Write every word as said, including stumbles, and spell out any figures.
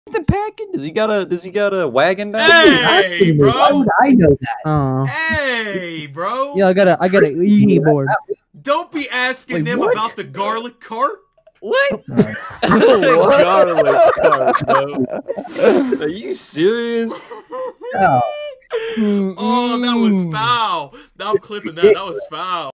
The packing? Does he got a Does he got a wagon down? Hey, bro! How would I know that? Oh. Hey, bro! Yeah, I got a I got an E board. Don't be asking Wait, them what? about the garlic cart. What? Garlic cart, bro. Are you serious? Oh. Oh, that was foul. I'm clipping that. That was foul.